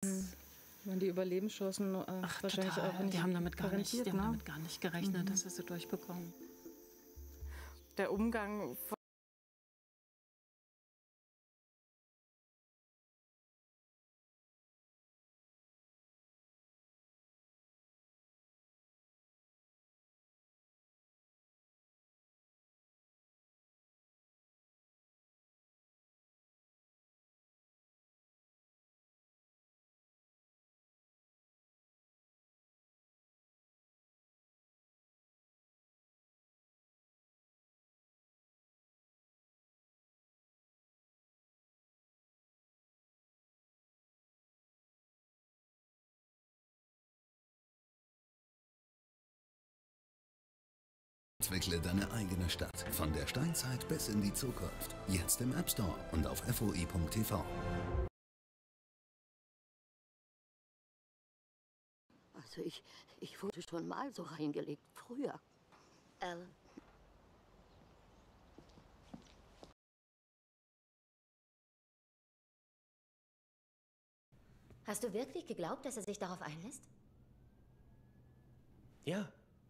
Waren die Überlebenschancen wahrscheinlich total. auch nicht. Die haben damit gar ne? nicht gerechnet, dass wir sie durchbekommen. Der Umgang von Entwickle deine eigene Stadt. Von der Steinzeit bis in die Zukunft. Jetzt im App Store und auf foi.tv. Also ich wurde schon mal so reingelegt, früher. Hast du wirklich geglaubt, dass er sich darauf einlässt? Ja.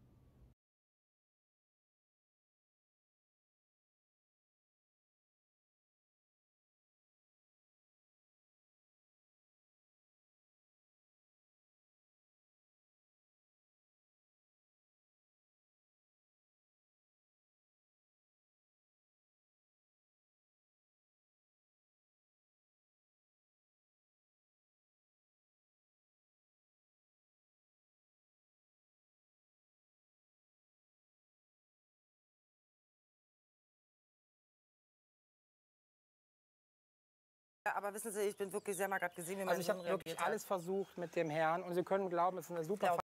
Aber wissen Sie, ich bin wirklich, Sie haben ja gerade gesehen, wie mein Also ich Sohn habe wirklich reagiert hat. alles versucht mit dem Herrn und Sie können glauben, es ist eine super...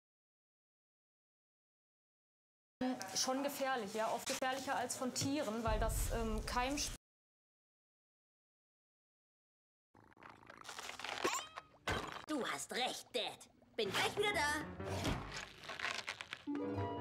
Schon gefährlich, ja, oft gefährlicher als von Tieren, weil das Keimspiel. Du hast recht, Dad. Bin gleich wieder da.